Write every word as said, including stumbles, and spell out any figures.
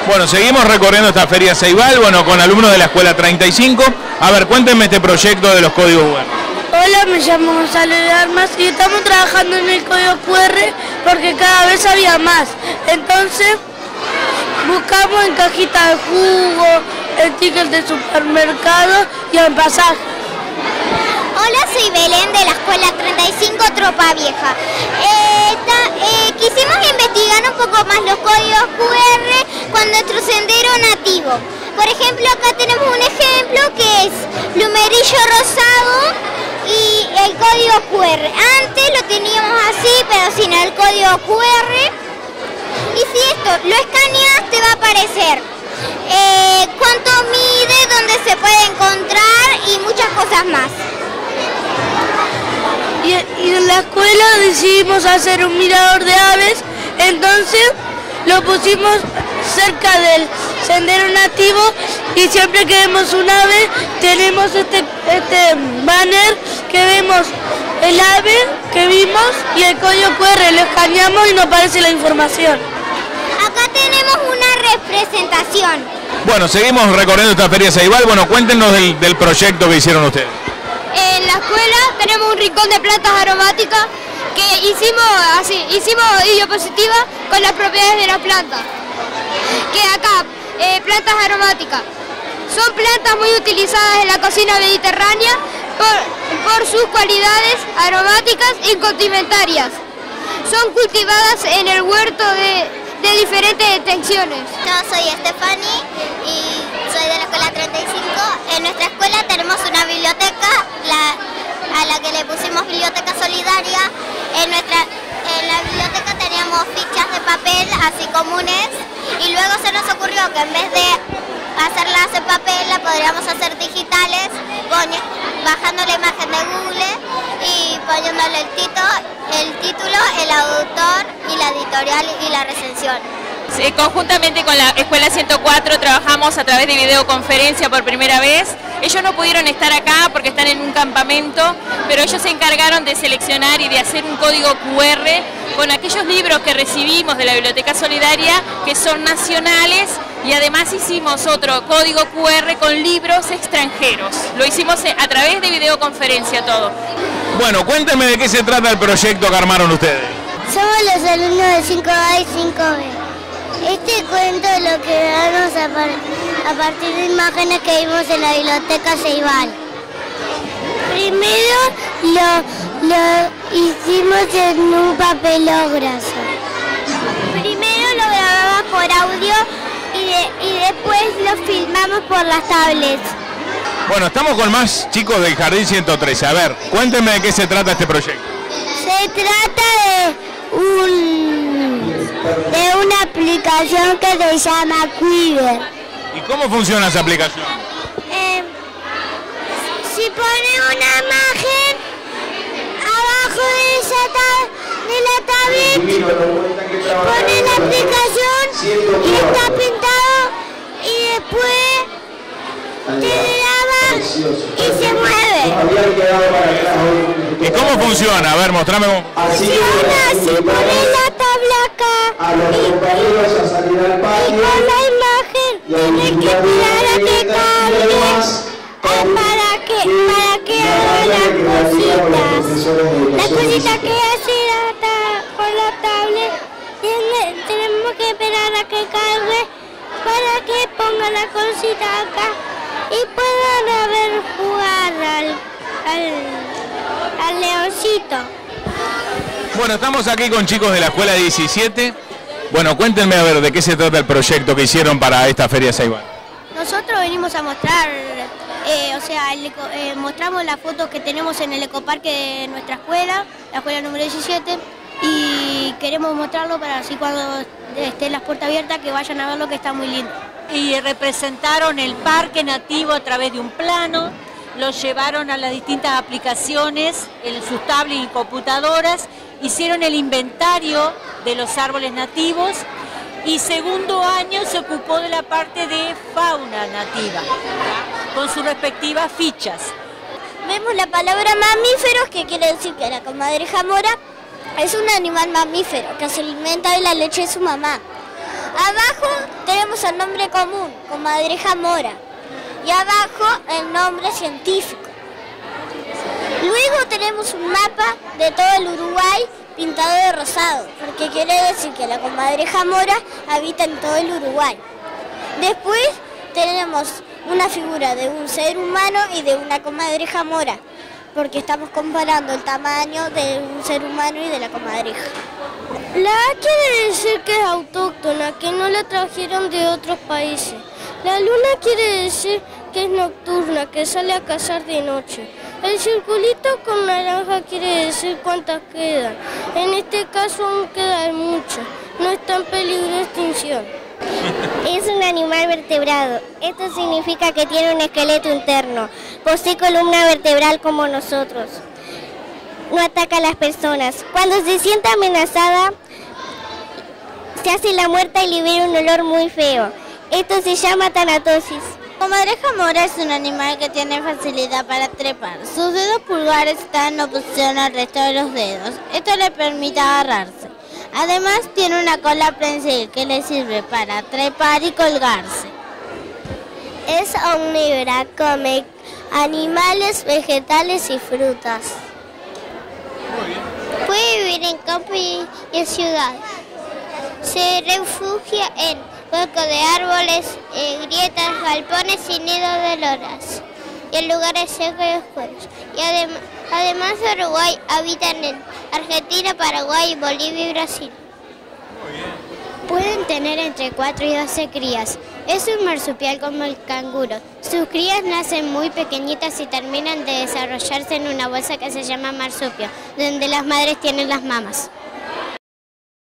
Bueno, seguimos recorriendo esta Feria Ceibal, bueno, con alumnos de la Escuela treinta y cinco. A ver, cuéntenme este proyecto de los códigos cu erre. Hola, me llamo Gonzalo de Armas y estamos trabajando en el código cu erre porque cada vez había más. Entonces, buscamos en cajita de jugo, en tickets de supermercado y en pasaje. Hola, soy Belén de la Escuela treinta y cinco Tropa Vieja. Eh, ta, eh, quisimos investigar un poco más los códigos cu erre con nuestro sendero nativo. Por ejemplo, acá tenemos un ejemplo que es Plumerillo Rosado y el código cu erre. Antes lo teníamos así, pero sin el código cu erre. Y si esto lo escaneas, te va a aparecer eh, cuánto mide, dónde se puede encontrar y muchas cosas más. Y, y en la escuela decidimos hacer un mirador de aves, entonces lo pusimos cerca del sendero nativo y siempre que vemos un ave tenemos este, este banner que vemos el ave que vimos y el código cu erre, lo escaneamos y nos aparece la información. Acá tenemos una representación. Bueno, seguimos recorriendo esta Feria Ceibal. Bueno, cuéntenos del, del proyecto que hicieron ustedes. En la escuela tenemos un rincón de plantas aromáticas que hicimos así, hicimos diapositivas con las propiedades de las plantas. Que acá, eh, plantas aromáticas, son plantas muy utilizadas en la cocina mediterránea por, por sus cualidades aromáticas y condimentarias. Son cultivadas en el huerto de, de diferentes extensiones. Yo soy Estefani y soy de la Escuela treinta y cinco. En nuestra escuela tenemos una biblioteca la, a la que le pusimos biblioteca solidaria. En, nuestra, en la biblioteca teníamos fichas de papel así comunes y luego se nos ocurrió que en vez de hacerlas en papel las podríamos hacer digitales bajando la imagen de Google y poniéndole el, tito, el título, el autor y la editorial y la recensión. Sí, conjuntamente con la Escuela ciento cuatro trabajamos a través de videoconferencia por primera vez. Ellos no pudieron estar acá porque están en un campamento, pero ellos se encargaron de seleccionar y de hacer un código cu erre con aquellos libros que recibimos de la Biblioteca Solidaria que son nacionales y además hicimos otro código cu erre con libros extranjeros. Lo hicimos a través de videoconferencia todo. Bueno, cuéntenme de qué se trata el proyecto que armaron ustedes. Somos los alumnos de cinco A y cinco B. Este cuento lo creamos a, par a partir de imágenes que vimos en la biblioteca Ceibal. Primero lo, lo hicimos en un papelógrafo. Primero lo grabamos por audio y, de, y después lo filmamos por las tablets. Bueno, estamos con más chicos del Jardín ciento trece. A ver, cuéntenme de qué se trata este proyecto. Se trata de un de una aplicación que se llama Quiver. ¿Y cómo funciona esa aplicación? Eh, si pone una imagen abajo de, esa tab de la tablet, pone la aplicación y está pintado y después te graba y se mueve. ¿Y cómo funciona? A ver, mostrame cómo. Funciona, si pones la tabla acá y, y, y con la imagen tienes que esperar a que cargue para que, para que haga las cositas. Las cositas que hace la ta con la tablet tiene, tenemos que esperar a que cargue para que ponga la cosita acá y puedan a ver jugar al, al, al leoncito. Bueno, estamos aquí con chicos de la Escuela diecisiete. Bueno, cuéntenme a ver de qué se trata el proyecto que hicieron para esta Feria Ceibal. Nosotros venimos a mostrar, eh, o sea, el eco, eh, mostramos las fotos que tenemos en el ecoparque de nuestra escuela, la escuela número diecisiete, y queremos mostrarlo para así cuando estén las puertas abiertas que vayan a verlo, que está muy lindo. Y representaron el parque nativo a través de un plano, lo llevaron a las distintas aplicaciones en sus tablets y computadoras, hicieron el inventario de los árboles nativos y segundo año se ocupó de la parte de fauna nativa, con sus respectivas fichas. Vemos la palabra mamíferos, que quiere decir que la comadreja mora es un animal mamífero que se alimenta de la leche de su mamá. Abajo tenemos tenemos el nombre común, comadreja mora, y abajo el nombre científico. Luego tenemos un mapa de todo el Uruguay pintado de rosado, porque quiere decir que la comadreja mora habita en todo el Uruguay. Después tenemos una figura de un ser humano y de una comadreja mora, porque estamos comparando el tamaño de un ser humano y de la comadreja. La A quiere decir que es autóctona, que no la trajeron de otros países. La luna quiere decir que es nocturna, que sale a cazar de noche. El circulito con naranja quiere decir cuántas quedan. En este caso aún quedan muchas. No está en peligro de extinción. Es un animal vertebrado. Esto significa que tiene un esqueleto interno. Posee columna vertebral como nosotros. No ataca a las personas. Cuando se siente amenazada, se hace la muerta y libera un olor muy feo. Esto se llama tanatosis. La comadreja mora es un animal que tiene facilidad para trepar. Sus dedos pulgares están en oposición al resto de los dedos. Esto le permite agarrarse. Además tiene una cola prensil que le sirve para trepar y colgarse. Es omnívora, come animales, vegetales y frutas. Puede vivir en campo y en ciudad. Se refugia en huecos de árboles, eh, grietas, galpones y nidos de loras, y en lugares secos y oscuros. Y adem además de Uruguay, habitan en Argentina, Paraguay, Bolivia y Brasil. Pueden tener entre cuatro y doce crías. Es un marsupial como el canguro. Sus crías nacen muy pequeñitas y terminan de desarrollarse en una bolsa que se llama marsupio, donde las madres tienen las mamas.